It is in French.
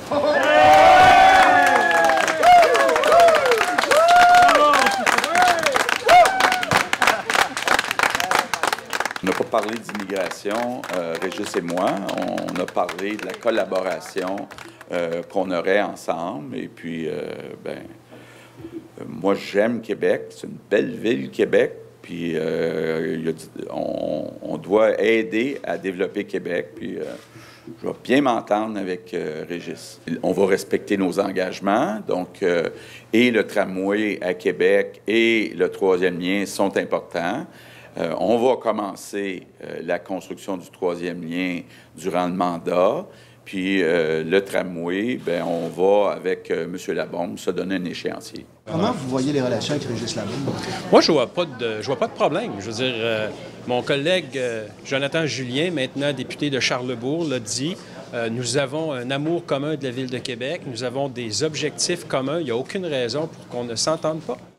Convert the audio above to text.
On n'a pas parlé d'immigration, Régis et moi. On a parlé de la collaboration qu'on aurait ensemble. Et puis, moi, j'aime Québec. C'est une belle ville, Québec. Puis, on doit aider à développer Québec. Puis, je vais bien m'entendre avec Régis. On va respecter nos engagements. Donc, et le tramway à Québec et le troisième lien sont importants. On va commencer la construction du troisième lien durant le mandat. Puis le tramway, bien, on va, avec M. Labombe, se donner un échéancier. Comment vous voyez les relations avec Régis Labombe? Moi, je vois pas de problème. Je veux dire, mon collègue Jonathan Julien, maintenant député de Charlesbourg, l'a dit. Nous avons un amour commun de la Ville de Québec. Nous avons des objectifs communs. Il n'y a aucune raison pour qu'on ne s'entende pas.